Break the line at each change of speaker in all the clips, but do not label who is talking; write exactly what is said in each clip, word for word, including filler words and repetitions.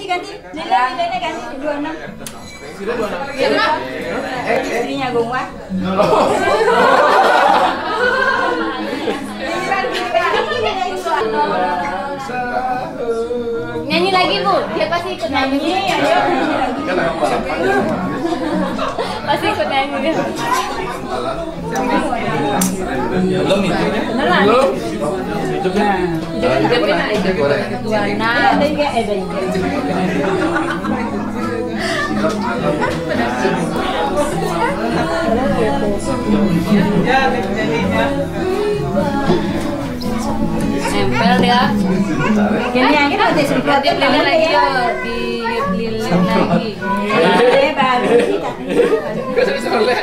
ganti. Nilai-nilainya ganti dua puluh enam.
Sudah dua puluh enam.
Iya. Eh, istrinya Gongwa.
Nyanyi lagi Bu, dia pasti ikut nyanyi.
Ayo nyanyi lagi.
Pasti ikut nyanyi.
Belum itu.
Beneran?
Belum.
Hidupnya. Hidupnya hidupnya. Dua enam. Ada juga ada juga.
Nempel dia.
Gini yang kita udah sempat
Dia lilin lagi ya, di lilin lagi.
Eh baru kita.
Enggak soleh-soleh.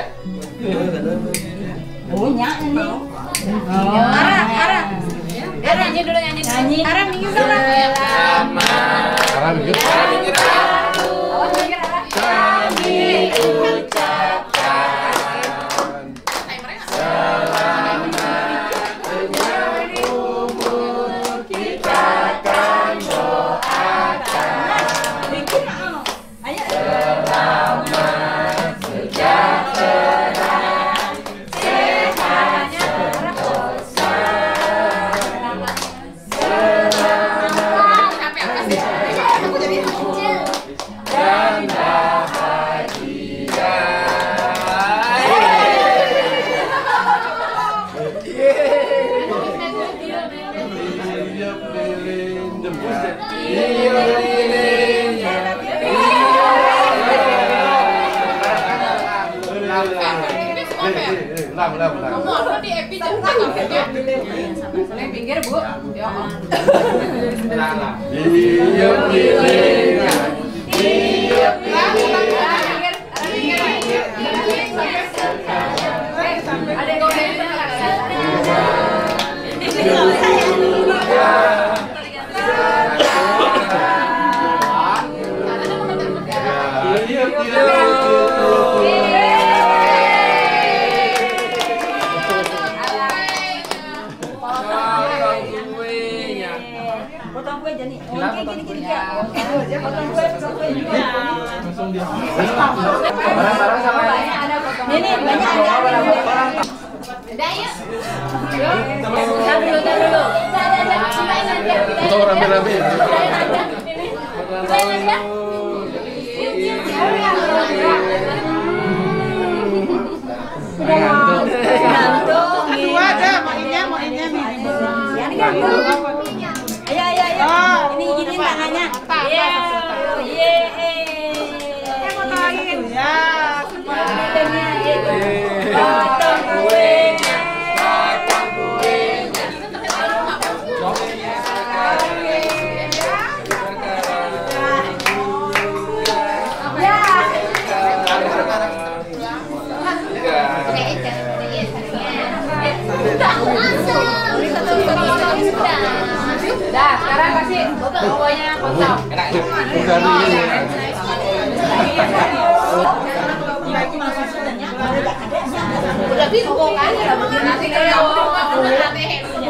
Punya ini. Oh,
Ara, Ara. Ara nyanyi dulu nyanyi.
nyanyi.
Ara minggir dong.
Sama. Sekarang minggir. Sekarang minggir.
Awas minggir Ara.
Kami ucapkan selamat panjang umur, kita akan doakan
Ayo.
selamat sejahtera, sehat sentosa, dan bahagia. Tiup lilin jemput, tiup lilin ulang, ulang, ulang.
Di epi jangan pinggir Bu. Ya Allah.
Tiup lilin, tiup lilin.
Ada godain
Tiup, tiup.
Potong kue jadi. Oh, gini gini gini ya. Potong kue, potong kue juga.
Barang-barang sama
Banyak ada potong. Ini banyak ada.
Udah yuk. Yuk. Tar dulu, tar dulu.
Atau rame-rame.
Gantung.
Dua aja, mainnya, mainnya nih.
Ini gantung. Ayo, ayo, ayo. Ini gini tangannya. Iya. Iya.
Eh, fotoin. Ya,
Lilinnya itu. Potong kuenya.
Potong kuenya.
Dah, sekarang kasih bawahnya potong.
Bukan ini.
Udah bingung kan? Nanti kalau